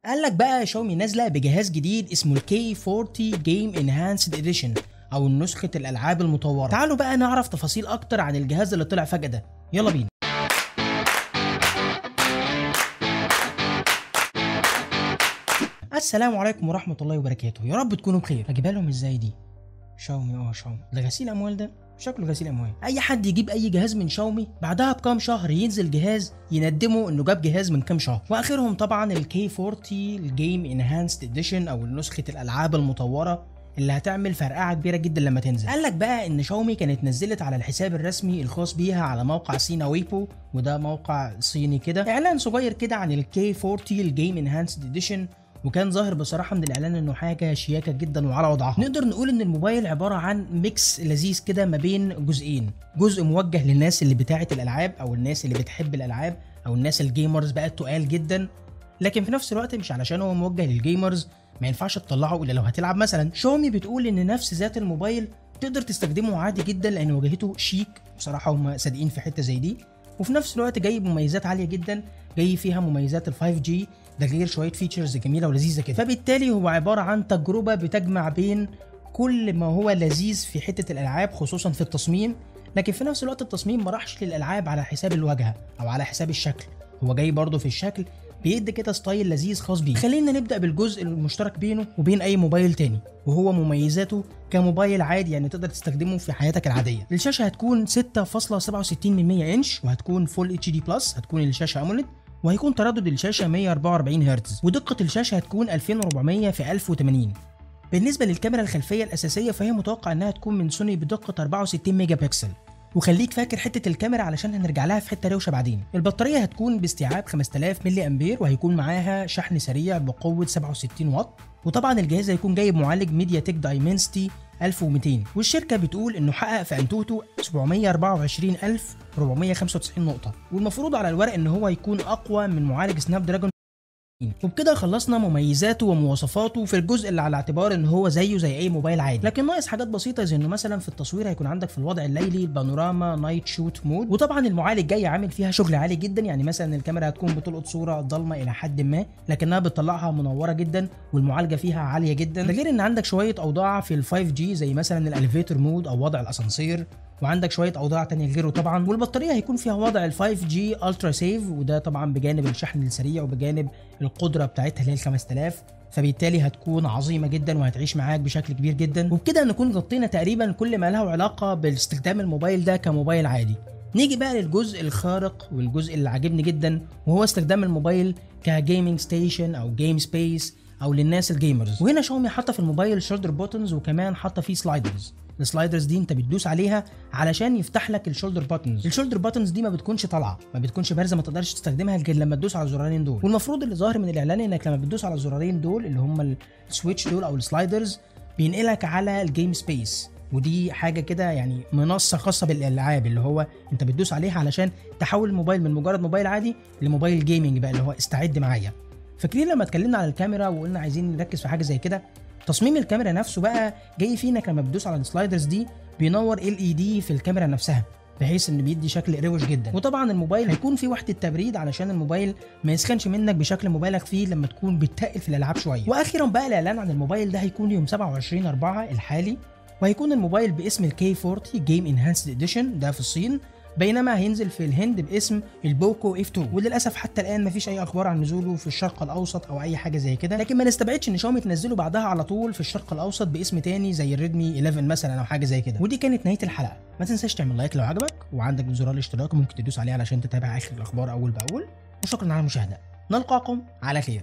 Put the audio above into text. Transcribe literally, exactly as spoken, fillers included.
قال لك بقى شاومي نازله بجهاز جديد اسمه الكي أربعين جيم انهانسد اديشن او نسخه الالعاب المطوره. تعالوا بقى نعرف تفاصيل اكتر عن الجهاز اللي طلع فجاه ده، يلا بينا. السلام عليكم ورحمه الله وبركاته، يا رب تكونوا بخير. هجيبها لهم ازاي دي؟ شاومي اه شاومي ده غسيل اموال، ده شكله غسيل اموال. اي حد يجيب اي جهاز من شاومي بعدها بكام شهر ينزل جهاز يندمه انه جاب جهاز من كام شهر، واخرهم طبعا الكي أربعين الجيم انهانسد اديشن او نسخه الالعاب المطوره اللي هتعمل فرقعه كبيره جدا لما تنزل. قال لك بقى ان شاومي كانت نزلت على الحساب الرسمي الخاص بيها على موقع سينا ويبو، وده موقع صيني كده، اعلان صغير كده عن الكي أربعين الجيم انهانسد اديشن، وكان ظاهر بصراحه من الاعلان انه حاجه شياكه جدا وعلى وضعها. نقدر نقول ان الموبايل عباره عن ميكس لذيذ كده ما بين جزئين، جزء موجه للناس اللي بتاعه الالعاب او الناس اللي بتحب الالعاب او الناس الجيمرز بقى التقال جدا، لكن في نفس الوقت مش علشان هو موجه للجيمرز ما ينفعش تطلعه الا لو هتلعب مثلا. شاومي بتقول ان نفس ذات الموبايل تقدر تستخدمه عادي جدا لان واجهته شيك، بصراحه هم صادقين في حته زي دي، وفي نفس الوقت جاي بمميزات عاليه جدا، جاي فيها مميزات ال فايف جي، ده غير شويه فيتشرز جميله ولذيذه كده. فبالتالي هو عباره عن تجربه بتجمع بين كل ما هو لذيذ في حته الالعاب خصوصا في التصميم، لكن في نفس الوقت التصميم ما راحش للالعاب على حساب الواجهه او على حساب الشكل، هو جاي برضه في الشكل بيدي كده ستايل لذيذ خاص بيه. خلينا نبدا بالجزء المشترك بينه وبين اي موبايل تاني، وهو مميزاته كموبايل عادي يعني تقدر تستخدمه في حياتك العاديه. الشاشه هتكون ستة فاصلة سبعة وستين انش، وهتكون فول اتش دي بلس، هتكون الشاشه اموليد، وهيكون تردد الشاشه مية واربعة واربعين هرتز، ودقه الشاشه هتكون ألفين واربعمية في ألف وثمانين. بالنسبه للكاميرا الخلفيه الاساسيه فهي متوقع انها تكون من سوني بدقه أربعة وستين ميجا بكسل، وخليك فاكر حته الكاميرا علشان هنرجع لها في حته روشه بعدين. البطاريه هتكون باستيعاب خمسة آلاف ملي امبير، وهيكون معاها شحن سريع بقوه سبعة وستين واط، وطبعا الجهاز هيكون جايب معالج ميديا تك دايمنسيتي ألف ومئتين، والشركه بتقول انه حقق في انتوتو سبعمية واربعة وعشرين ألف واربعمية وخمسة وتسعين نقطه، والمفروض على الورق ان هو يكون اقوى من معالج سناب دراجون. وبكده خلصنا مميزاته ومواصفاته في الجزء اللي على اعتبار ان هو زيه زي اي موبايل عادي، لكن ناقص حاجات بسيطه زي انه مثلا في التصوير هيكون عندك في الوضع الليلي البانوراما نايت شوت مود، وطبعا المعالج جاي عامل فيها شغل عالي جدا، يعني مثلا الكاميرا هتكون بتلقط صوره ضلمه الى حد ما لكنها بتطلعها منوره جدا والمعالجه فيها عاليه جدا. ده غير ان عندك شويه اوضاع في ال فايف جي زي مثلا الاليفيتور مود او وضع الاسانسير، وعندك شويه اوضاع تانية غيره طبعا. والبطاريه هيكون فيها وضع ال فايف جي الترا سيف، وده طبعا بجانب الشحن السريع وبجانب القدره بتاعتها اللي هي ال خمسة آلاف، فبالتالي هتكون عظيمه جدا وهتعيش معاك بشكل كبير جدا. وبكده نكون غطينا تقريبا كل ما له علاقه باستخدام الموبايل ده كموبايل عادي. نيجي بقى للجزء الخارق والجزء اللي عاجبني جدا، وهو استخدام الموبايل كجيمنج ستيشن او جيم سبيس او للناس الجيمرز. وهنا شاومي حاطه في الموبايل شولدر بوتنز، وكمان حاطه فيه سلايدرز. السلايدرز دي انت بتدوس عليها علشان يفتح لك الشولدر باتنز. الشولدر باتنز دي ما بتكونش طالعه، ما بتكونش بارزه، ما تقدرش تستخدمها غير لما تدوس على الزرارين دول. والمفروض اللي ظاهر من الاعلان انك لما بتدوس على الزرارين دول اللي هم السويتش دول او السلايدرز بينقلك على الجيم سبيس، ودي حاجه كده يعني منصه خاصه بالالعاب اللي هو انت بتدوس عليها علشان تحول الموبايل من مجرد موبايل عادي لموبايل جيمنج بقى اللي هو استعد معايا. فاكرين لما اتكلمنا على الكاميرا وقلنا عايزين نركز في حاجه زي كده؟ تصميم الكاميرا نفسه بقى جاي فيه انك لما بتدوس على السلايدرز دي بينور ال اي دي في الكاميرا نفسها، بحيث ان بيدي شكل روش جدا. وطبعا الموبايل هيكون فيه وحده تبريد علشان الموبايل ما يسخنش منك بشكل مبالغ فيه لما تكون بتتقل في الالعاب شويه. واخيرا بقى الاعلان عن الموبايل ده هيكون يوم سبعة وعشرين أربعة الحالي، وهيكون الموبايل باسم الكي أربعين جيم انهانسد اديشن ده في الصين، بينما هينزل في الهند باسم البوكو اف اتنين. وللاسف حتى الان مفيش اي اخبار عن نزوله في الشرق الاوسط او اي حاجه زي كده، لكن ما نستبعدش ان شاومي تنزله بعدها على طول في الشرق الاوسط باسم تاني زي الريدمي إحداشر مثلا او حاجه زي كده. ودي كانت نهايه الحلقه. ما تنساش تعمل لايك لو عجبك، وعندك زرار الاشتراك ممكن تدوس عليه علشان تتابع اخر الاخبار اول باول. وشكرا على المشاهده، نلقاكم على خير.